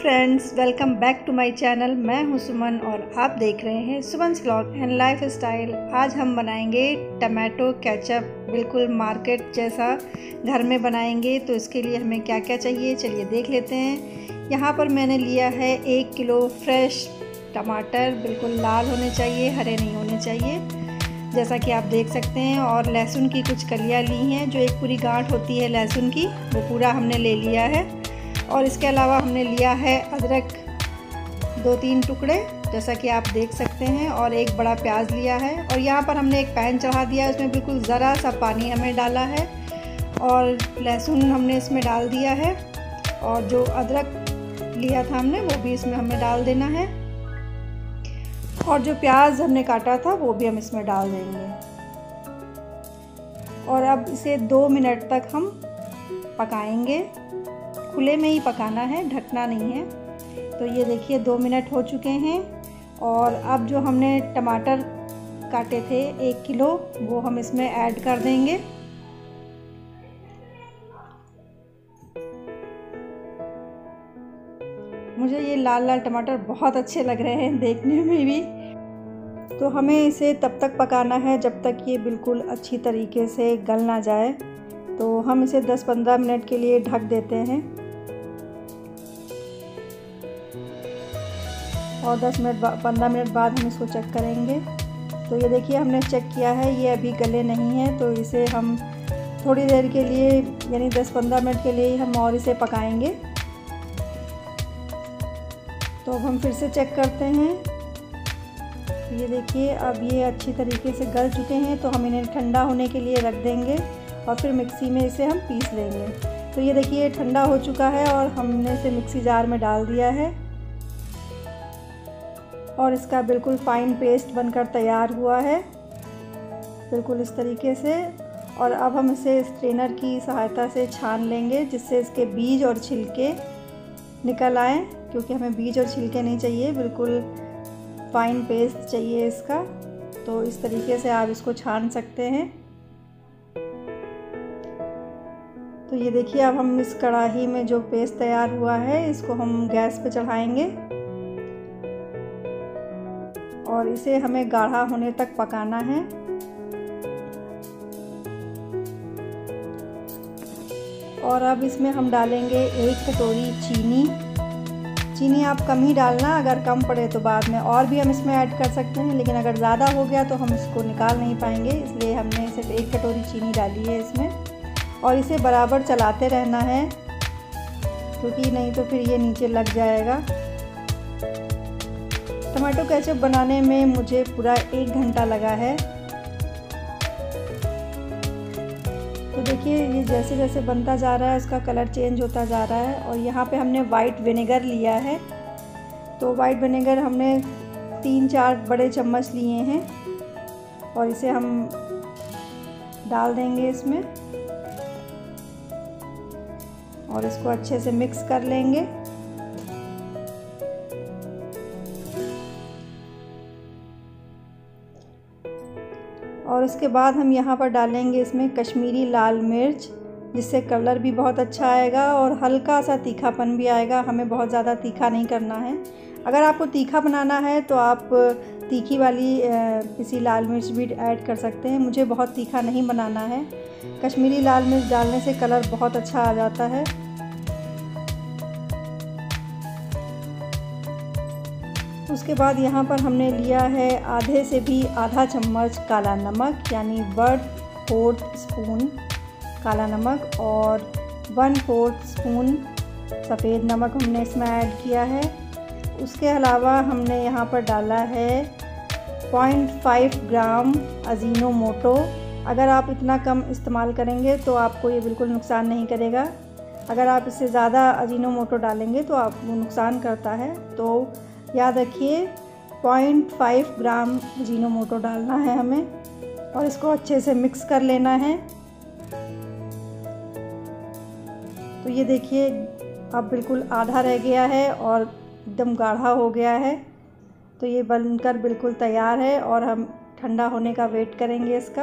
Friends, welcome back to my channel. मैं हूं सुमन और आप देख रहे हैं Suman's vlog and lifestyle. आज हम बनाएंगे टमाटो केचप, बिल्कुल मार्केट जैसा घर में बनाएंगे। तो इसके लिए हमें क्या क्या चाहिए चलिए देख लेते हैं। यहाँ पर मैंने लिया है 1 किलो फ्रेश टमाटर, बिल्कुल लाल होने चाहिए, हरे नहीं होने चाहिए, जैसा कि आप देख सकते हैं। और लहसुन की कुछ कलियाँ ली हैं, जो एक पूरी गांठ होती है लहसुन की, वो पूरा हमने ले लिया है। और इसके अलावा हमने लिया है अदरक 2-3 टुकड़े, जैसा कि आप देख सकते हैं, और एक बड़ा प्याज लिया है। और यहाँ पर हमने एक पैन चढ़ा दिया है, उसमें बिल्कुल ज़रा सा पानी हमें डाला है और लहसुन हमने इसमें डाल दिया है। और जो अदरक लिया था हमने, वो भी इसमें हमें डाल देना है। और जो प्याज हमने काटा था वो भी हम इसमें डाल देंगे। और अब इसे 2 मिनट तक हम पकाएंगे। खुले में ही पकाना है, ढकना नहीं है। तो ये देखिए 2 मिनट हो चुके हैं। और अब जो हमने टमाटर काटे थे 1 किलो, वो हम इसमें ऐड कर देंगे। मुझे ये लाल लाल टमाटर बहुत अच्छे लग रहे हैं देखने में भी। तो हमें इसे तब तक पकाना है जब तक ये बिल्कुल अच्छी तरीके से गल ना जाए। तो हम इसे 10-15 मिनट के लिए ढक देते हैं और 15 मिनट बाद हम इसको चेक करेंगे। तो ये देखिए हमने चेक किया है, ये अभी गले नहीं है। तो इसे हम थोड़ी देर के लिए, यानी 10-15 मिनट के लिए हम और इसे पकाएंगे। तो अब हम फिर से चेक करते हैं। ये देखिए अब ये अच्छी तरीके से गल चुके हैं। तो हम इन्हें ठंडा होने के लिए रख देंगे और फिर मिक्सी में इसे हम पीस लेंगे। तो ये देखिए ठंडा हो चुका है और हमने इसे मिक्सी जार में डाल दिया है और इसका बिल्कुल फाइन पेस्ट बनकर तैयार हुआ है, बिल्कुल इस तरीके से। और अब हम इसे स्ट्रेनर की सहायता से छान लेंगे, जिससे इसके बीज और छिलके निकल आए, क्योंकि हमें बीज और छिलके नहीं चाहिए, बिल्कुल फाइन पेस्ट चाहिए इसका। तो इस तरीके से आप इसको छान सकते हैं। तो ये देखिए अब हम इस कढ़ाई में जो पेस्ट तैयार हुआ है, इसको हम गैस पे चढ़ाएंगे और इसे हमें गाढ़ा होने तक पकाना है। और अब इसमें हम डालेंगे 1 कटोरी चीनी। चीनी आप कम ही डालना, अगर कम पड़े तो बाद में और भी हम इसमें ऐड कर सकते हैं, लेकिन अगर ज़्यादा हो गया तो हम इसको निकाल नहीं पाएंगे, इसलिए हमने सिर्फ 1 कटोरी चीनी डाली है इसमें। और इसे बराबर चलाते रहना है, क्योंकि नहीं तो फिर ये नीचे लग जाएगा। टमाटो केचप बनाने में मुझे पूरा 1 घंटा लगा है। तो देखिए ये जैसे जैसे बनता जा रहा है, उसका कलर चेंज होता जा रहा है। और यहाँ पे हमने वाइट विनेगर लिया है। तो वाइट विनेगर हमने 3-4 बड़े चम्मच लिए हैं और इसे हम डाल देंगे इसमें और इसको अच्छे से मिक्स कर लेंगे। और उसके बाद हम यहाँ पर डालेंगे इसमें कश्मीरी लाल मिर्च, जिससे कलर भी बहुत अच्छा आएगा और हल्का सा तीखापन भी आएगा। हमें बहुत ज़्यादा तीखा नहीं करना है। अगर आपको तीखा बनाना है तो आप तीखी वाली पिसी लाल मिर्च भी ऐड कर सकते हैं। मुझे बहुत तीखा नहीं बनाना है। कश्मीरी लाल मिर्च डालने से कलर बहुत अच्छा आ जाता है। उसके बाद यहाँ पर हमने लिया है आधे से भी आधा चम्मच काला नमक, यानी 1/4 स्पून काला नमक, और 1/4 स्पून सफ़ेद नमक हमने इसमें ऐड किया है। उसके अलावा हमने यहाँ पर डाला है 0.5 ग्राम अजीनोमोटो। अगर आप इतना कम इस्तेमाल करेंगे तो आपको ये बिल्कुल नुकसान नहीं करेगा। अगर आप इससे ज़्यादा अजीनोमोटो डालेंगे तो आपको नुकसान करता है। तो याद रखिए 0.5 ग्राम अजीनोमोटो डालना है हमें और इसको अच्छे से मिक्स कर लेना है। तो ये देखिए अब बिल्कुल आधा रह गया है और एकदम गाढ़ा हो गया है। तो ये बनकर बिल्कुल तैयार है और हम ठंडा होने का वेट करेंगे इसका।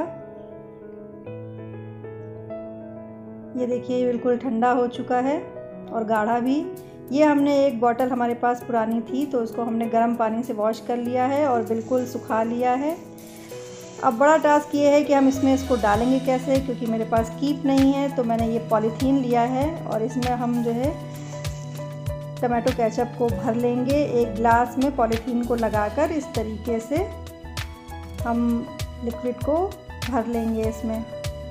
ये देखिए बिल्कुल ठंडा हो चुका है और गाढ़ा भी। ये हमने एक बॉटल हमारे पास पुरानी थी तो उसको हमने गर्म पानी से वॉश कर लिया है और बिल्कुल सुखा लिया है। अब बड़ा टास्क ये है कि हम इसको डालेंगे कैसे, क्योंकि मेरे पास कीप नहीं है। तो मैंने ये पॉलीथीन लिया है और इसमें हम जो है टमाटो केचप को भर लेंगे। एक ग्लास में पॉलीथीन को लगाकर इस तरीके से हम लिक्विड को भर लेंगे इसमें।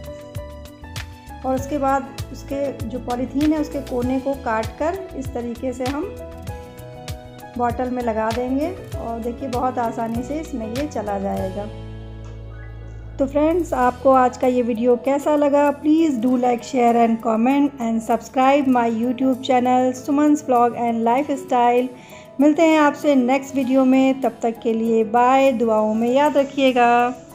और उसके बाद उसके जो पॉलीथीन है उसके कोने को काट कर इस तरीके से हम बॉटल में लगा देंगे और देखिए बहुत आसानी से इसमें ये चला जाएगा। तो फ्रेंड्स, आपको आज का ये वीडियो कैसा लगा? Please do like, share and comment and subscribe my YouTube channel Suman's vlog and lifestyle. मिलते हैं आपसे नेक्स्ट वीडियो में, तब तक के लिए बाय। दुआओं में याद रखिएगा।